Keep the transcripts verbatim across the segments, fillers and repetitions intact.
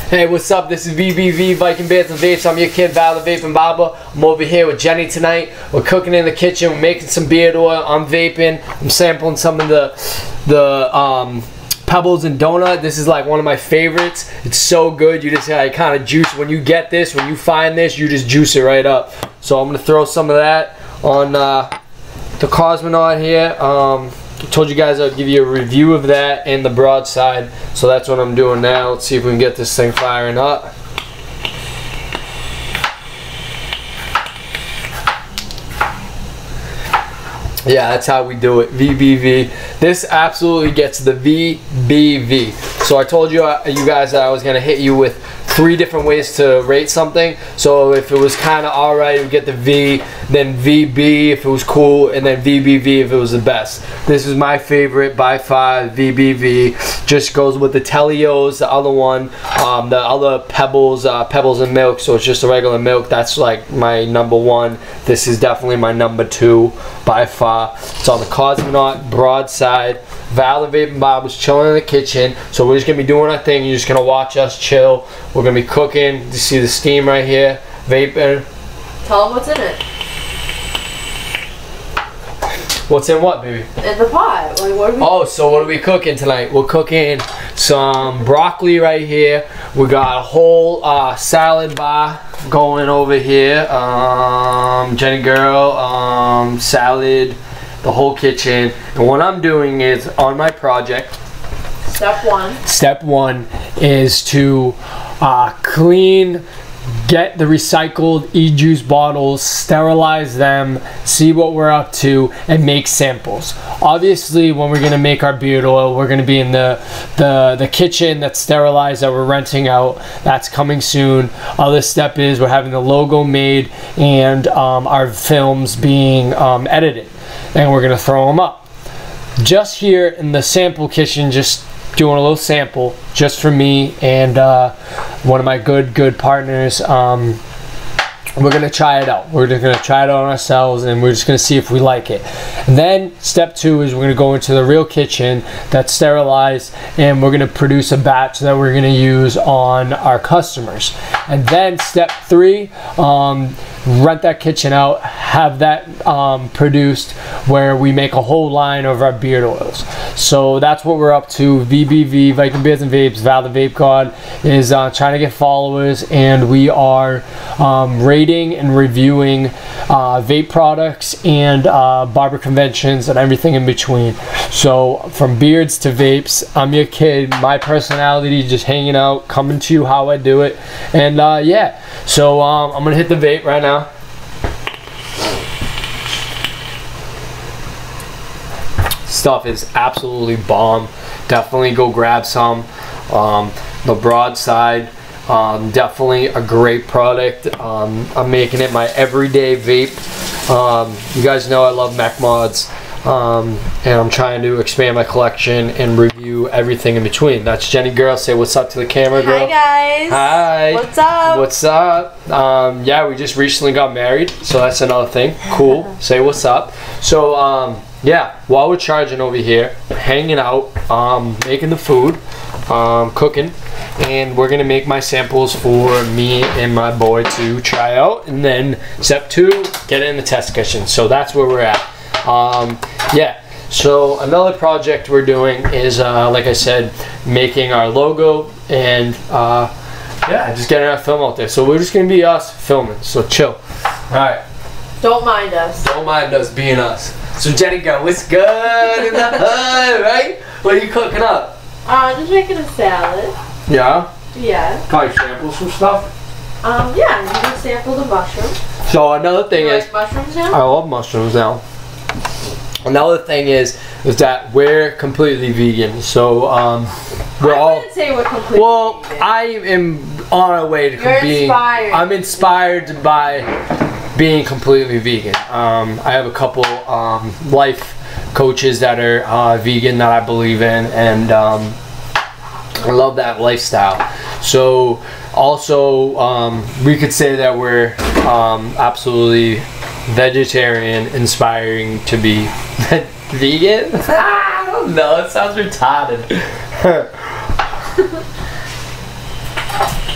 Hey, what's up? This is V B V, Viking Beards and Vapes. I'm your kid, Val the Vaping Barber. I'm over here with Jenny tonight. We're cooking in the kitchen. We're making some beard oil. I'm vaping. I'm sampling some of the the um, Pebbles and Donut. This is like one of my favorites. It's so good. You just like, kind of juice. When you get this, when you find this, you just juice it right up. So I'm going to throw some of that on uh, the Cosmonaut here. Um, I told you guys I'd give you a review of that and the broadside, so that's what I'm doing now. Let's see if we can get this thing firing up. Yeah, that's how we do it. V B V. This absolutely gets the V B V. So I told you, uh, you guys, that I was gonna hit you with three different ways to rate something. So if it was kind of alright, we get the V, then V B if it was cool, and then V B V if it was the best. This is my favorite by far. V B V just goes with the Telios, the other one, um, the other Pebbles, uh, Pebbles and Milk. So it's just a regular milk. That's like my number one. This is definitely my number two by far. It's on the Cosmonaut broadside. Val the Vaping Barber was chilling in the kitchen, so we're just gonna be doing our thing. You're just gonna watch us chill. We're gonna be cooking. You see the steam right here, vaping. Tell them what's in it. What's in what, baby? In the pot. Like, what are we oh, so what are we cooking tonight? We're cooking some broccoli right here. We got a whole uh, salad bar going over here. Um, Jenny girl, um, salad, the whole kitchen. And what I'm doing is on my project. Step one. Step one is to uh, clean, get the recycled e-juice bottles, sterilize them, see what we're up to, and make samples. Obviously, when we're gonna make our beard oil, we're gonna be in the the the kitchen that's sterilized that we're renting out. That's coming soon. Other step is we're having the logo made and um, our films being um, edited, and we're gonna throw them up. Just here in the sample kitchen, just doing a little sample just for me and uh, one of my good good partners. Um, we're gonna try it out. We're just gonna try it out on ourselves, and we're just gonna see if we like it. And then step two is we're gonna go into the real kitchen that's sterilized, and we're gonna produce a batch that we're gonna use on our customers. And then step three, um, rent that kitchen out, have that um, produced where we make a whole line of our beard oils. So that's what we're up to. V B V, Viking Beards and Vapes, Val the Vape God is uh, trying to get followers, and we are um, rating and reviewing uh, vape products and uh, barber conventions and everything in between. So from beards to vapes, I'm your kid, my personality, just hanging out, coming to you how I do it. And uh, yeah, so um, I'm gonna hit the vape right now. Stuff is absolutely bomb. Definitely go grab some. Um, the broadside, um, definitely a great product. Um, I'm making it my everyday vape. Um, you guys know I love mech mods, um, and I'm trying to expand my collection and review everything in between. That's Jenny girl. Say what's up to the camera, girl. Hi guys. Hi. What's up? What's up? Um, yeah, we just recently got married, so that's another thing. Cool. Say what's up. So um, yeah, while we're charging over here, hanging out, um, making the food, um, cooking, and we're gonna make my samples for me and my boy to try out. And then step two, get it in the test kitchen. So that's where we're at. Um, yeah. So another project we're doing is, uh, like I said, making our logo and uh, yeah, just getting our film out there. So we're just gonna be us filming. So chill. All right. Don't mind us. Don't mind us being us. So Jenny girl, what's good in the hood, right? What are you cooking up? Uh, just making a salad. Yeah? Yeah. Probably sample some stuff? Um, yeah, you can sample the mushroom. So another thing you is, like mushrooms now? I love mushrooms now. Another thing is, is that we're completely vegan. So um, we're I all. wouldn't say we're completely Well, vegan. I am on our way to You're being. inspired. I'm inspired by being completely vegan. Um, I have a couple um, life coaches that are uh, vegan that I believe in, and um, I love that lifestyle. So also um, we could say that we're um, absolutely vegetarian, inspiring to be vegan. I don't know, it sounds retarded.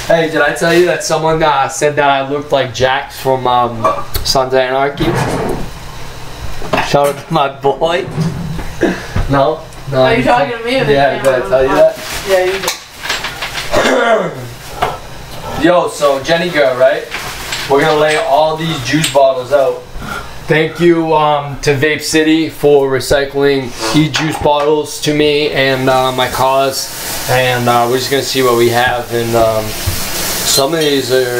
Hey, did I tell you that someone uh, said that I looked like Jax from um, Sons of Anarchy? Shout out to my boy. No? No. Are you talking to me? Or Yeah, did I tell you that? Yeah, you did. Yo, so Jenny girl, right? We're gonna lay all these juice bottles out. Thank you um, to Vape City for recycling e-juice bottles to me and uh, my cause. And uh, we're just gonna see what we have. And um, some of these are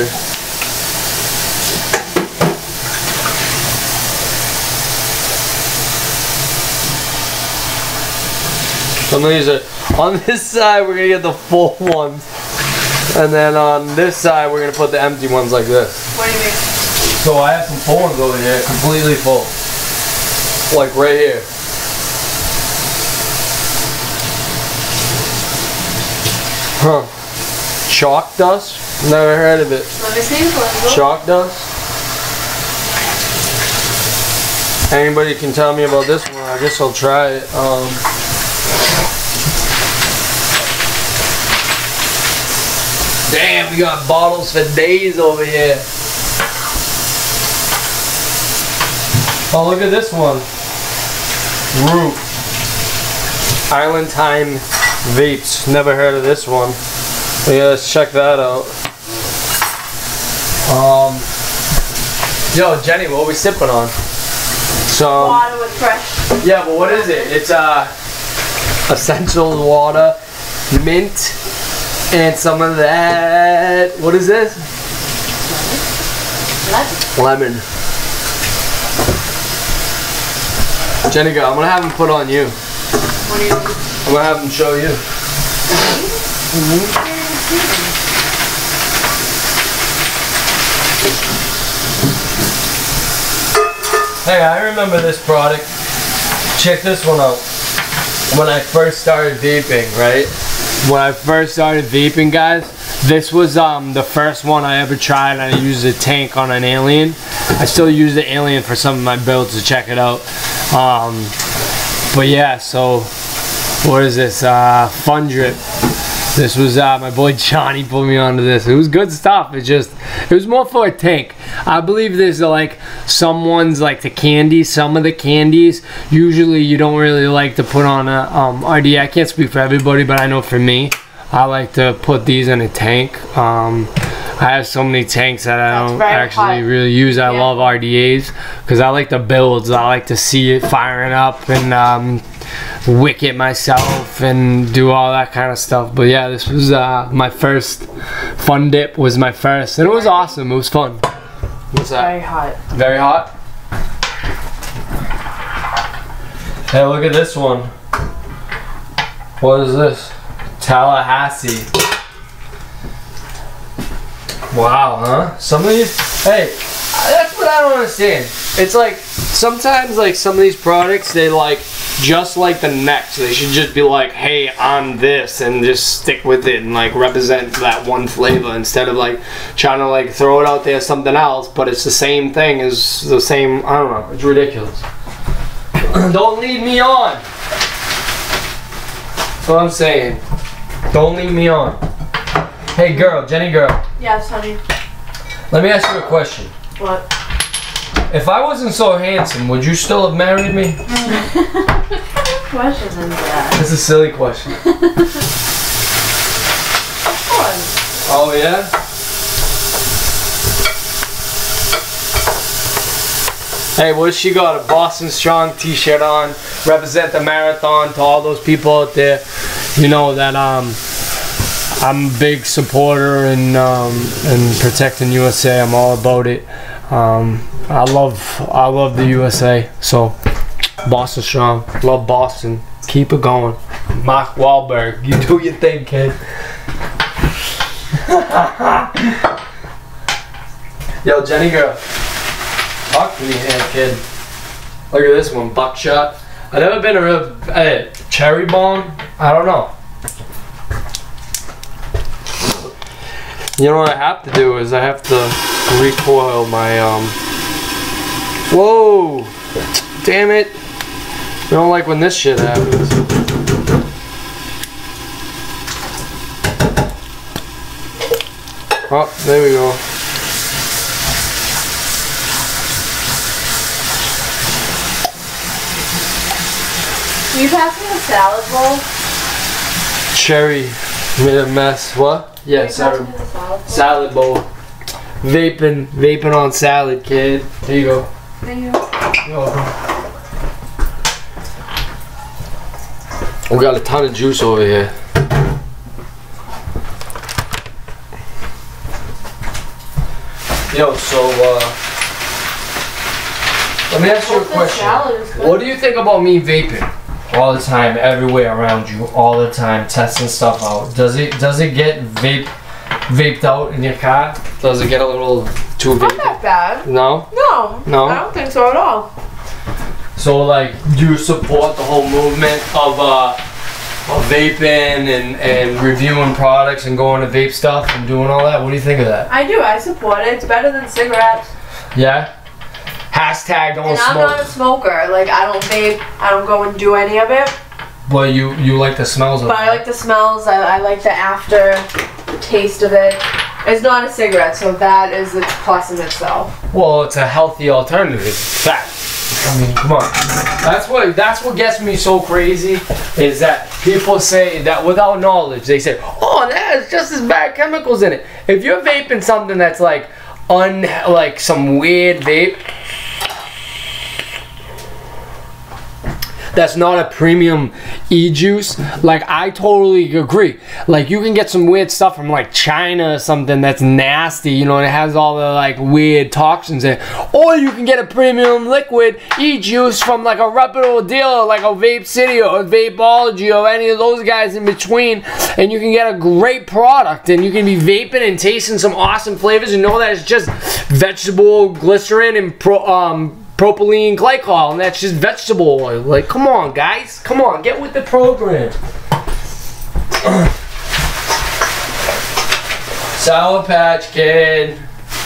some of these are on this side. We're gonna get the full ones, and then on this side we're gonna put the empty ones like this. What do you mean? So I have some full ones over here, completely full. Like right here. Huh. Chalk dust? Never heard of it. Let me see. Let's go. Chalk dust? Anybody can tell me about this one, I guess I'll try it. Um, damn, we got bottles for days over here. Oh, look at this one. Root. Island Time Vapes. Never heard of this one. Yeah, let's check that out. Um, yo, Jenny, what are we sipping on? So, Water with fresh. yeah, but what is it? It's uh, essential water, mint, and some of that. What is this? Lemon. Lemon. Jenny, go. I'm gonna have him put on you. What do you mean? I'm gonna have him show you. Mm-hmm. Hey, I remember this product. Check this one out. When I first started vaping, right? When I first started vaping, guys, this was um, the first one I ever tried. I used a tank on an Alien. I still use the Alien for some of my builds to check it out. Um, but yeah, so what is this? Uh, Fun Drip. This was uh, my boy Johnny put me onto this. It was good stuff. It just, it was more for a tank. I believe there's uh, like some ones like the candies. Some of the candies usually you don't really like to put on a um, R D A. I can't speak for everybody, but I know for me, I like to put these in a tank. Um, I have so many tanks that I That's don't very actually hot. really use. I Yeah. love R D As because I like the builds. I like to see it firing up and um, wick it myself and do all that kind of stuff. But yeah, this was uh, my first Fun Dip was my first, and it was awesome. It was fun. What's that? Very hot. Very hot. Hey, look at this one. What is this? Tallahassee. Wow, huh? Some of these, hey, that's what I don't understand. It's like, sometimes like some of these products, they like, just like the next, they should just be like, hey, I'm this, and just stick with it and like represent that one flavor instead of like trying to like throw it out there something else, but it's the same thing as the same, I don't know, it's ridiculous. Don't lead me on. That's what I'm saying. Don't lead me on. Hey girl, Jenny girl. Yes, honey. Let me ask you a question. What? If I wasn't so handsome, would you still have married me? Question is that? That's a silly question. Of course. Oh yeah? Hey, what she got? A Boston Strong t-shirt on. Represent the marathon to all those people out there. You know that um I'm a big supporter in um in protecting U S A. I'm all about it. Um I love I love the U S A. So Boston Strong. Love Boston. Keep it going. Mark Wahlberg, you do your thing, kid. Yo, Jenny girl. Talk to me here, kid. Look at this one, buckshot. I've never been a real uh, cherry bomb. I don't know. You know what I have to do is I have to recoil my um. Whoa! Damn it! I don't like when this shit happens. Oh, there we go. Can you pass me a salad bowl? Cherry made a mess. What? Yeah, Can you pass salad. me the salad bowl? Salad bowl. Vaping, vaping on salad, kid. Here you go. Thank you. You're welcome. We got a ton of juice over here. Yo, so uh, let me ask you a Hope the question. salad is good. What do you think about me vaping all the time, everywhere around you, all the time, testing stuff out? Does it does it get vape vaped out in your car? Does it get a little too Not vaped? that bad. No. No. No? I don't think so at all. So like, do you support the whole movement of uh, of vaping and and reviewing products and going to vape stuff and doing all that? What do you think of that? I do. I support it. It's better than cigarettes. Yeah. Hashtag don't And I'm smoke. not a smoker. Like, I don't vape. I don't go and do any of it. But you you like the smells of But I it. like the smells. I, I like the after taste of it. It's not a cigarette, so that is its plus in itself. Well, it's a healthy alternative. Fact. I mean, come on. That's what that's what gets me so crazy is that people say that without knowledge. They say, "Oh, that has just as bad chemicals in it." If you're vaping something that's like un like some weird vape, that's not a premium e-juice, like I totally agree. Like you can get some weird stuff from like China or something that's nasty, you know, and it has all the like weird toxins in it. Or you can get a premium liquid e-juice from like a reputable dealer like a Vape City or Vapeology or any of those guys in between, and you can get a great product and you can be vaping and tasting some awesome flavors and know that it's just vegetable glycerin and pro, um propylene glycol, and that's just vegetable oil. Like, come on, guys. Come on, get with the program. Sour Patch Kid.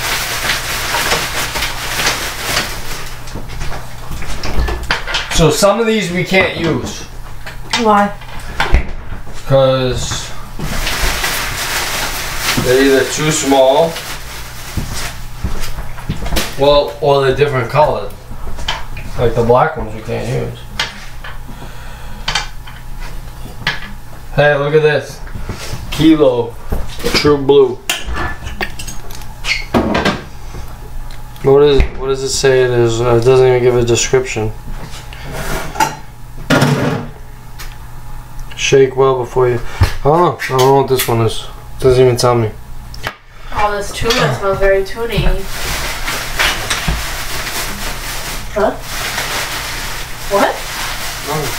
So some of these we can't use. Why? Because they're either too small, well, or they're different colors. Like the black ones we can't use. Hey, look at this. Kilo True Blue. What is what does it say it is? Uh, it doesn't even give a description. Shake well before you. I don't know. I don't know what this one is. It doesn't even tell me. Oh, this tuna smells very tunny. Huh? What? Oh.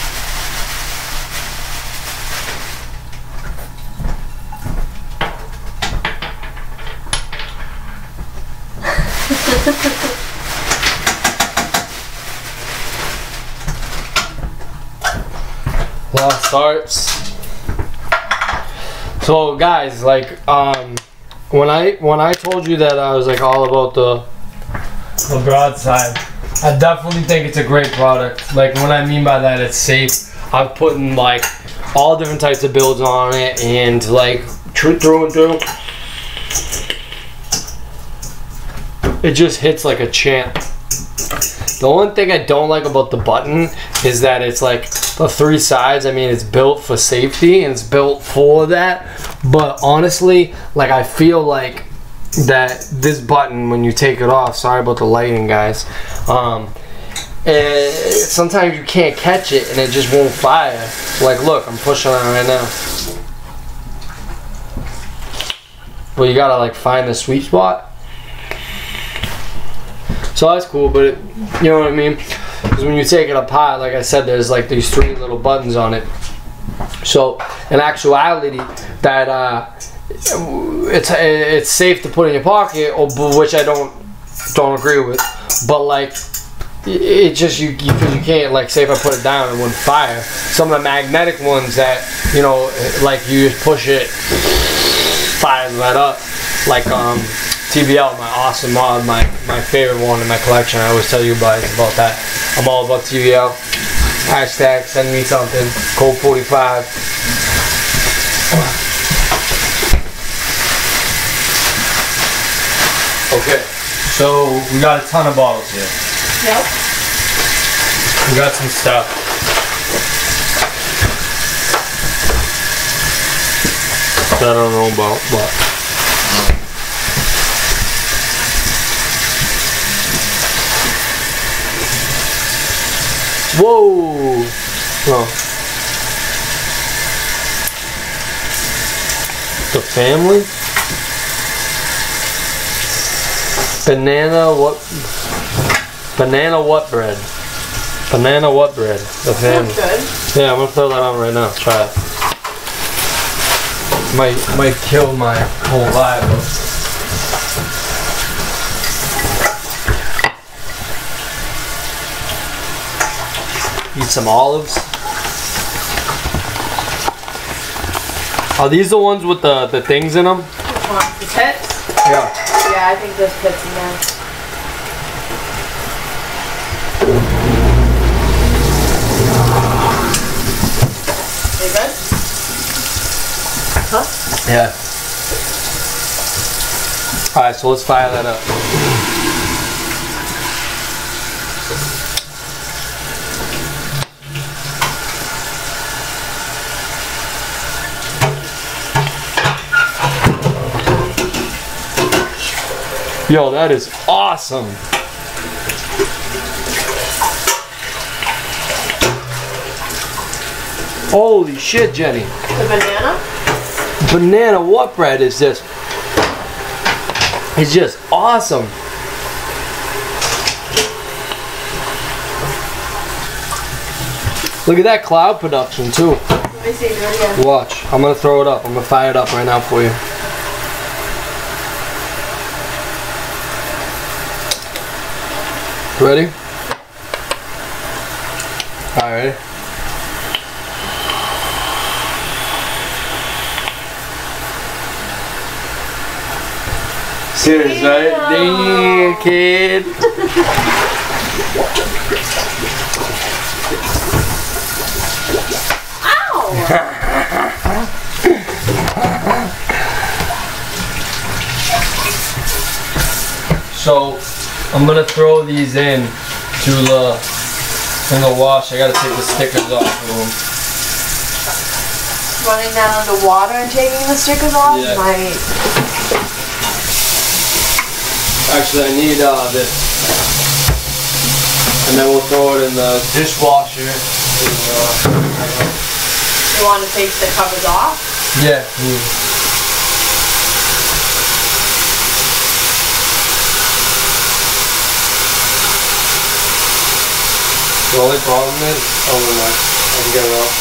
Lost starts. So guys, like um when I when I told you that I was like all about the the broadside, I definitely think it's a great product. Like what I mean by that, it's safe. I've put in like all different types of builds on it, and like tr through and through, it just hits like a champ. The only thing I don't like about the button is that it's like the three sides. I mean, it's built for safety and it's built for that. But honestly, like I feel like that this button, when you take it off, sorry about the lighting, guys. Um, and sometimes you can't catch it and it just won't fire. Like, look, I'm pushing on it right now. But you gotta like find the sweet spot. So that's cool, but it, you know what I mean? Because when you take it apart, like I said, there's like these three little buttons on it. So in actuality, that uh, it's it's safe to put in your pocket, or which I don't don't agree with. But like, it just you you, you can't like say if I put it down, it wouldn't fire. Some of the magnetic ones that you know, like you just push it, fires right up. Like um. T V L, my awesome mod, my, my favorite one in my collection. I always tell you guys about that. I'm all about T V L. Hashtag send me something. Code forty-five. So we got a ton of bottles here. Yep. We got some stuff. That I don't know about, but whoa! Oh. The family? Banana what? Banana what bread? Banana what bread? The family. That's good. Yeah, I'm gonna throw that on right now. Try it. Might might kill my whole vibe. Eat some olives. Are these the ones with the, the things in them? Which one? The pits? Yeah. Yeah, I think there's pits in there. Are you good? Huh? Yeah. Alright, so let's fire that up. Yo, that is awesome. Holy shit, Jenny. The banana? Banana what bread is this? It's just awesome. Look at that cloud production too. Let me see, do it again. Watch. I'm gonna throw it up. I'm gonna fire it up right now for you. Ready? Alright. Serious, right? Damn, kid. So, I'm gonna throw these in to the in the wash. I gotta take the stickers off of them. Running down under water and taking the stickers off Yeah. might. Actually, I need uh, this, and then we'll throw it in the dishwasher. And, uh, You want to take the covers off? yeah. mm. The only problem is, oh never mind, I can get it off.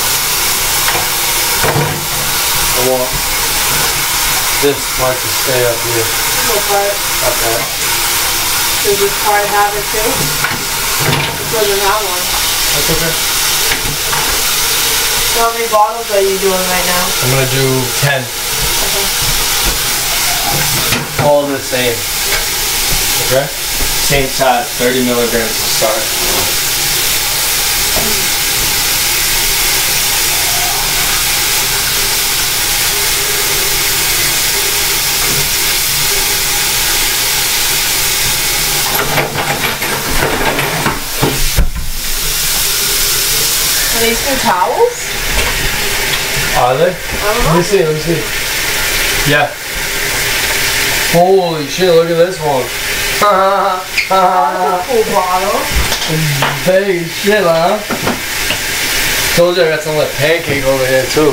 I want this part to stay up here. What part? Okay. Does this part have it too? This doesn't have one. That's okay. So how many bottles are you doing right now? I'm gonna do ten. Okay. All the same. Okay? Same size, thirty milligrams to start. Are these new towels? Are they? I don't Let me know. see, let me see. Yeah. Holy shit, look at this one. Oh, that's a cool bottle. Big shit, huh? Told you I got some like pancake over here too.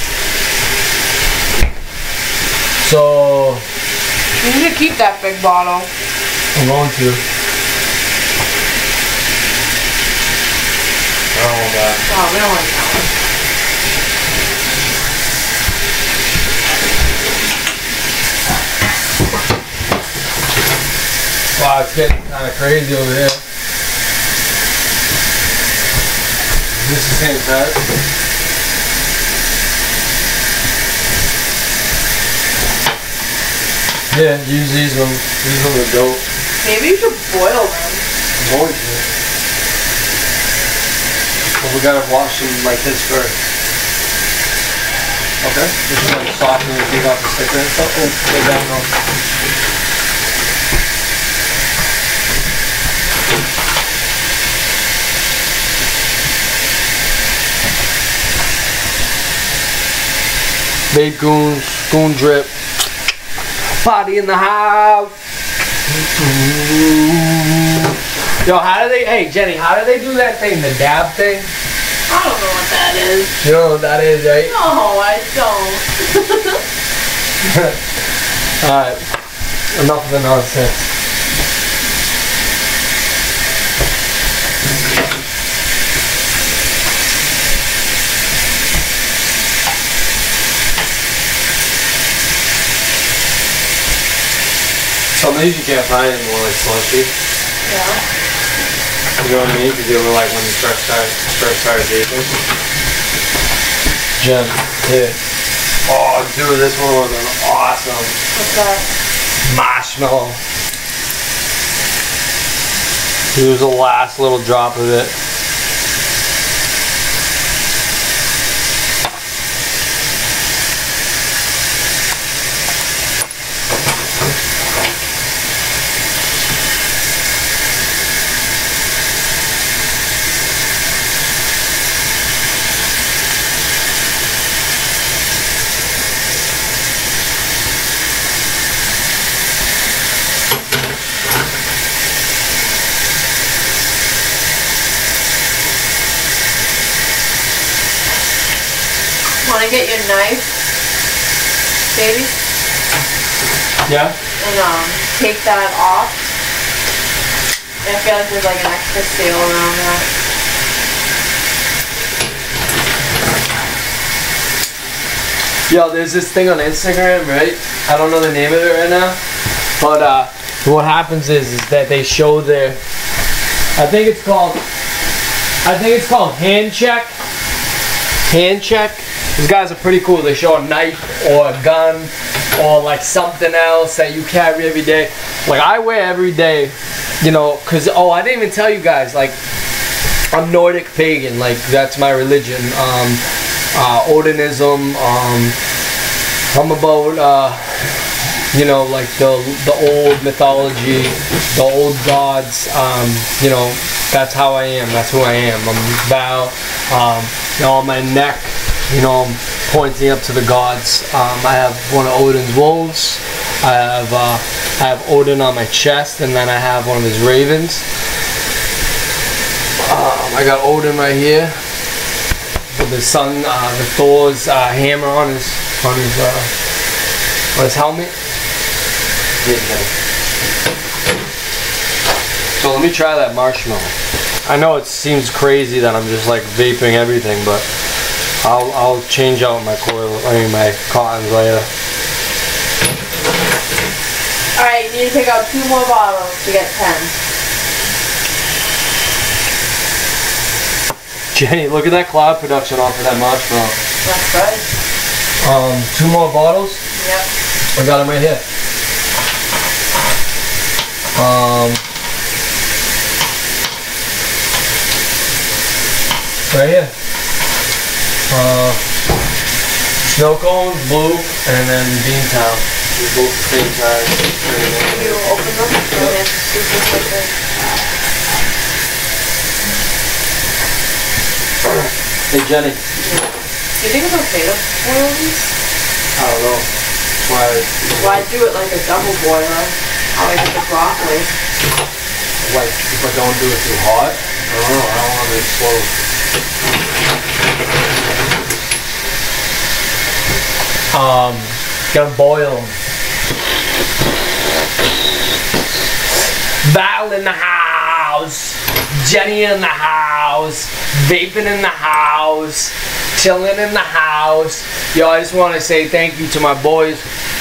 So, You need to keep that big bottle. I'm going to. I don't want that. Oh, we don't want that one. Wow, it's getting kind of crazy over here. Is this the same size? Yeah, use these ones. These ones are dope. Maybe you should boil them. I'm going to. But we gotta wash them like this first. Okay. This is like soften and take off the sticker and stuff. Oh, they got it on. Vape Goons, Goon Drip. Party in the house. Yo, how do they, hey Jenny, how do they do that thing, the dab thing? I don't know what that is. You don't know what that is, right? No, I don't. Alright, enough of the nonsense. Some of these you can't find anymore, like slushy. Yeah. You know what I mean? Because they were like when you first started, first started vaping. Gem, here. Oh, dude, this one was awesome. What's that? Marshmallow. Here's the last little drop of it. Want to get your knife, baby? Yeah? And um, take that off. And I feel like there's like an extra seal around that. Yo, there's this thing on Instagram, right? I don't know the name of it right now. But uh, what happens is, is that they show their, I think it's called, I think it's called hand check. Hand check. These guys are pretty cool. They show a knife or a gun or like something else that you carry every day. Like I wear every day, you know, cause oh, I didn't even tell you guys. Like I'm Nordic pagan. Like that's my religion. Um, uh, Odinism. Um, I'm about uh, you know, like the the old mythology, the old gods. Um, you know, that's how I am. That's who I am. I'm Val. Um, you know, on my neck. You know, I'm pointing up to the gods. Um, I have one of Odin's wolves. I have uh, I have Odin on my chest, and then I have one of his ravens. Um, I got Odin right here with the sun, uh, the Thor's uh, hammer on his on his uh, on his helmet. So let me try that marshmallow. I know it seems crazy that I'm just like vaping everything, but. I'll, I'll change out my coil, I mean my cottons later. Alright, you need to pick out two more bottles to get ten. Jenny, look at that cloud production off of that marshmallow. That's good. Um, two more bottles? Yep. I got them right here. Um, right here. Uh, snow cones, blue, and then Beantown. Both at the same time. Can you open them? Yep. Hey Jenny. Do you think it's okay to boil these? I don't know. Why? Why do it like a double boiler? How I get the broccoli. Like if I don't do it too hot? I don't know. I don't want it slow. Um, gotta boil them. Val in the house, Jenny in the house, vaping in the house, chilling in the house. Yo, I just want to say thank you to my boys.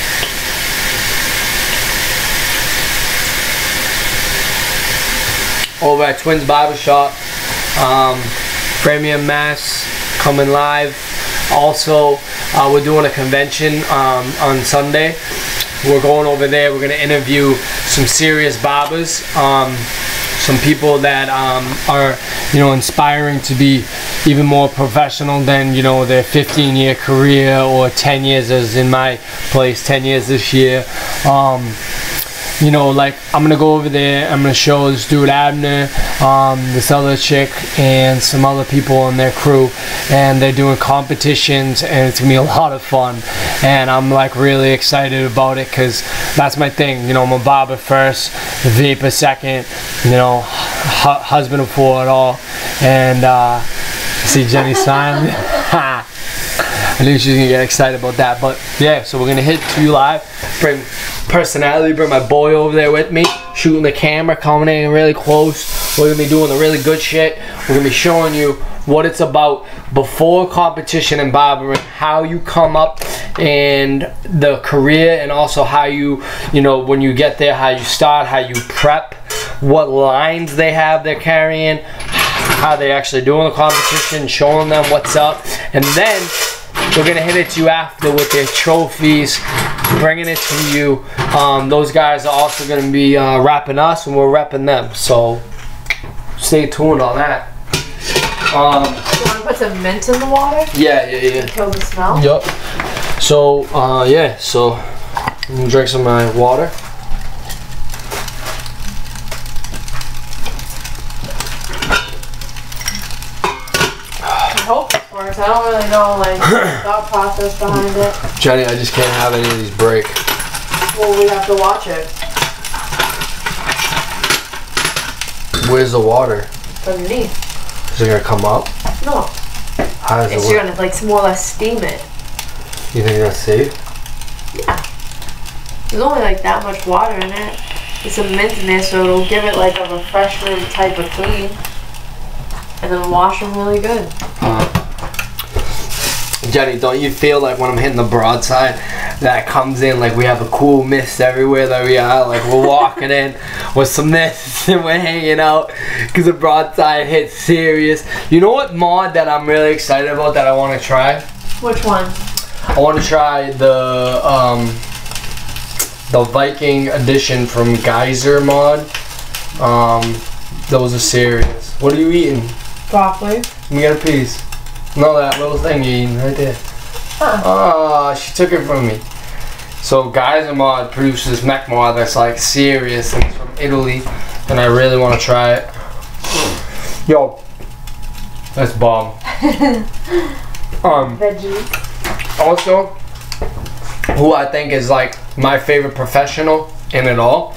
Over at Twins Barbershop, um, Premium Mass, coming live. Also, uh, we're doing a convention um, on Sunday. We're going over there. We're going to interview some serious barbers, um, some people that um, are, you know, inspiring to be even more professional than, you know, their fifteen year career or ten years, as in my place, ten years this year. Um, you know, like I'm gonna go over there. I'm gonna show this dude Abner, um, this other chick, and some other people in their crew, and they're doing competitions, and it's gonna be a lot of fun. And I'm like really excited about it because that's my thing. You know, I'm a barber first, vape a second. You know, hu husband before it all. And uh, see Jenny smiling. I knew she was gonna get excited about that, but yeah, so we're gonna hit two live, bring personality, bring my boy over there with me, shooting the camera, coming in really close. We're gonna be doing the really good shit. We're gonna be showing you what it's about before competition and barbering, how you come up and the career, and also how you, you know, when you get there, how you start, how you prep, what lines they have they're carrying, how they actually doing the competition, showing them what's up, and then we're gonna hit it to you after with their trophies, bringing it to you. Um, those guys are also gonna be uh, rapping us, and we're repping them. So stay tuned on that. Um, you want to put some mint in the water? Yeah, yeah, yeah. Kill the smell. Yup. So uh, yeah, so I'm gonna drink some of my water. I hope it works. I don't really know like the thought process behind it. Jenny, I just can't have any of these break. Well, we have to watch it. Where's the water? Underneath. Is it gonna come up? No. How does It's it work? gonna like more or less steam it. You think that's safe? Yeah. There's only like that much water in it. There's some mint in there, so it'll give it like a refreshment type of clean. And then wash them really good. Uh, Jenny, don't you feel like when I'm hitting the broadside, that comes in like we have a cool mist everywhere that we are, like we're walking in with some mist and we're hanging out because the broadside hits serious. You know what mod that I'm really excited about that I want to try? Which one? I want to try the um, the Viking edition from Geyser mod. Um, those are serious. What are you eating? Broccoli. Let me get a piece. No, that little thing you're eating right there. Huh. Oh, she took it from me. So Geyser mod produces mech mod that's like serious, and it's from Italy, and I really want to try it. Yo, that's bomb. um, Veggies. Also, who I think is like my favorite professional in it all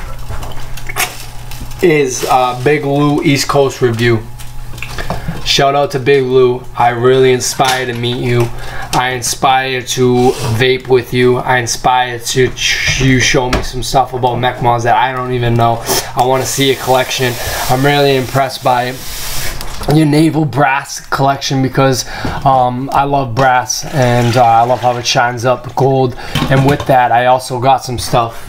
is uh, Big Lou East Coast Review. Shout out to Big Lou. I really inspire to meet you. I inspire to vape with you. I inspire to ch you show me some stuff about mech mods that I don't even know. I want to see a collection. I'm really impressed by your naval brass collection because um, I love brass, and uh, I love how it shines up gold. And with that, I also got some stuff.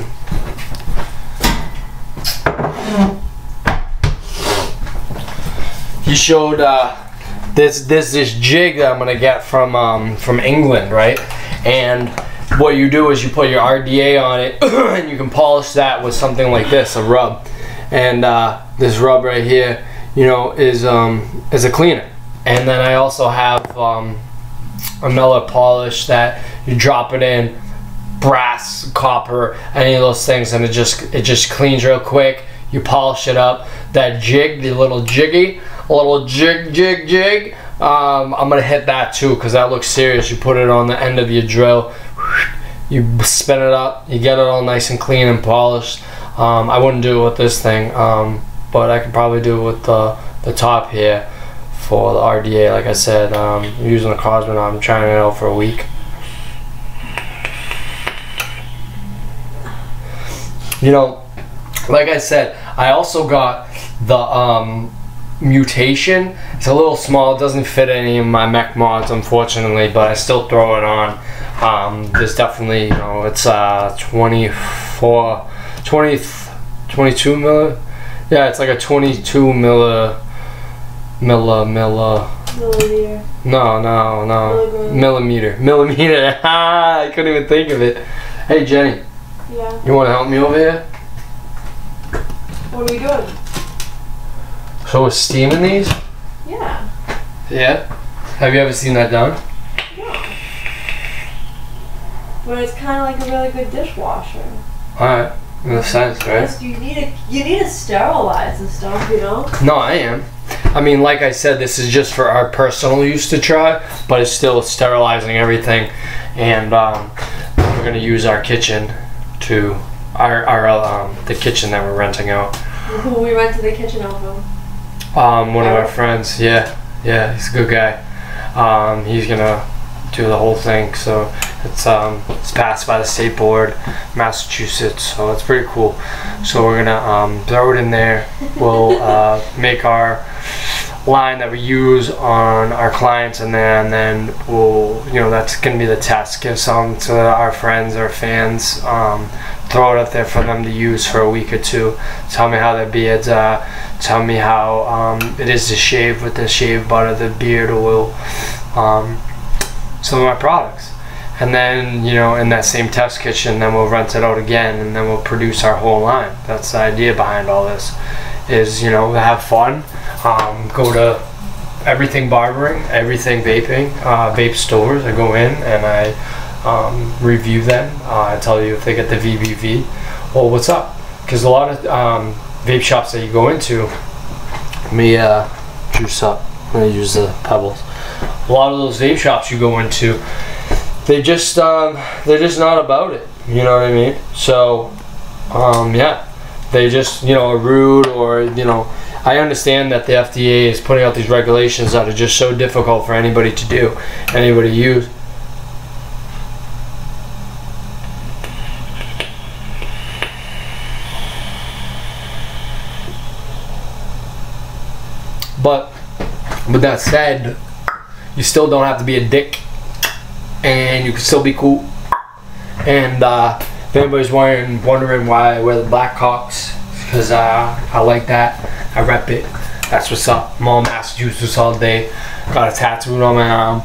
You showed uh, this this this jig that I'm gonna get from um, from England, right? And what you do is you put your R D A on it, and you can polish that with something like this, a rub. And uh, this rub right here, you know, is um, is a cleaner. And then I also have um, a Miller polish that you drop it in, brass, copper, any of those things, and it just it just cleans real quick. You polish it up. That jig, the little jiggy, a little jig, jig, jig. Um, I'm gonna hit that too because that looks serious. You put it on the end of your drill, you spin it up, you get it all nice and clean and polished. Um, I wouldn't do it with this thing, um, but I could probably do it with the, the top here for the R D A. Like I said, um, I'm using the Cosmonaut. I'm trying it out for a week. You know, like I said, I also got the um, Mutation. It's a little small, it doesn't fit any of my mech mods unfortunately, but I still throw it on. Um, there's definitely, you know, it's uh, twenty-four, twenty, twenty-two milli, yeah, it's like a twenty-two milli, milli, milli, Milliliter. no, no, no, Milligram. millimeter, millimeter, I couldn't even think of it. Hey Jenny, Yeah. you want to help me over here? What are we doing? So we're steaming these? Yeah. Yeah. Have you ever seen that done? No. But it's kind of like a really good dishwasher. Alright. in a sense, right? Yes, you need to you need to sterilize and stuff, you know. No, I am. I mean, like I said, this is just for our personal use to try, but it's still sterilizing everything, and um, we're gonna use our kitchen to our our um, the kitchen that we're renting out. Who we rented the kitchen out of? Um, one of our friends. Yeah, yeah, he's a good guy. Um, he's gonna do the whole thing, so it's um it's passed by the state board, Massachusetts, so it's pretty cool. So we're gonna um throw it in there. We'll uh, make our line that we use on our clients, and then and then we'll, you know, that's gonna be the test. Give some to our friends or fans. Um, throw it up there for them to use for a week or two. Tell me how their beards are. Tell me how um, it is to shave with the shave butter, the beard oil. Um, some of my products, and then, you know, in that same test kitchen, then we'll rent it out again, and then we'll produce our whole line. That's the idea behind all this, is, you know, have fun, um, go to everything barbering, everything vaping, uh, vape stores. I go in and I um, review them. uh, I tell you if they get the V B V or what's up, because a lot of um, vape shops that you go into, let me uh, juice up, I'm gonna use the pebbles. A lot of those vape shops you go into, they just um, they're just not about it. You know what I mean? So um, yeah, they just, you know, are rude, or, you know, I understand that the F D A is putting out these regulations that are just so difficult for anybody to do, anybody to use. But with that said, you still don't have to be a dick, and you can still be cool. And uh, if anybody's wondering, wondering why I wear the Blackhawks, because uh, I like that. I rep it. That's what's up. I'm all Massachusetts all day. Got a tattoo on my arm.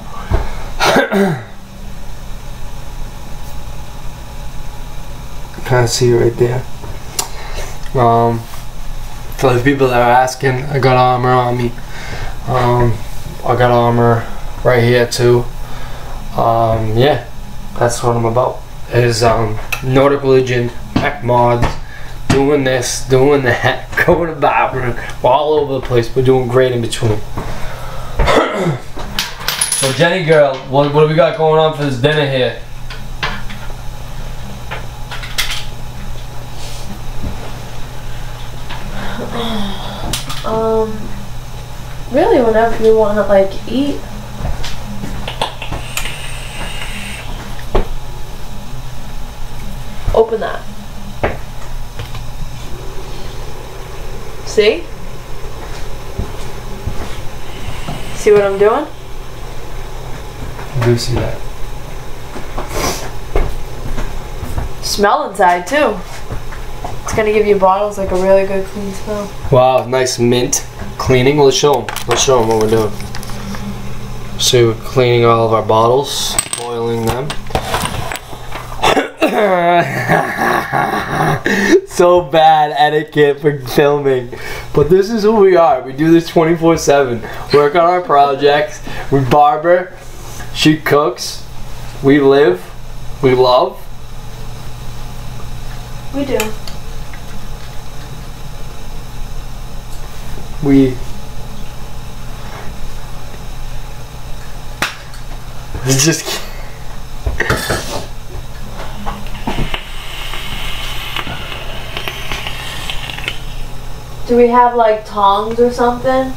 Kind of see it right there. Um, for the people that are asking, I got armor on me. Um, I got armor right here too. Um, yeah, that's what I'm about. Is um, Nordic Religion, Mech Mods, doing this, doing that, going to Barbara, we're all over the place. We're doing great in between. So Jenny girl, what, what do we got going on for this dinner here? Um, really, whenever you want to like eat. Open that. See? See what I'm doing? I do see that. Smell inside too. It's gonna give your bottles like a really good clean smell. Wow, nice mint cleaning. Let's show them. Let's show them what we're doing. So we're cleaning all of our bottles, boiling them. So bad etiquette for filming, but this is who we are. We do this twenty-four seven. Work on our projects. We barber. She cooks. We live. We love. We do. We It's just Do we have like tongs or something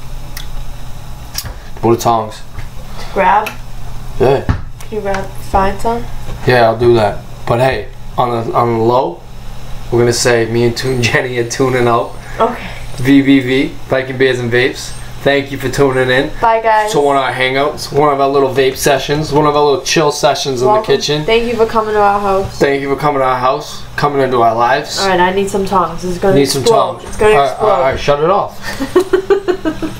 what are tongs? to grab? Yeah. Can you grab, find some? Yeah, I'll do that. But hey, on the on the low, we're gonna say me and Toon Jenny are tuning out. Okay. V V V, Viking Beers and Vapes. Thank you for tuning in. Bye guys. To one of our hangouts, one of our little vape sessions, one of our little chill sessions in Welcome. the kitchen. Thank you for coming to our house. Thank you for coming to our house, coming into our lives. Alright, I need some tongs. It's gonna Need explode. some tongs. It's gonna Alright, explode. alright, shut it off.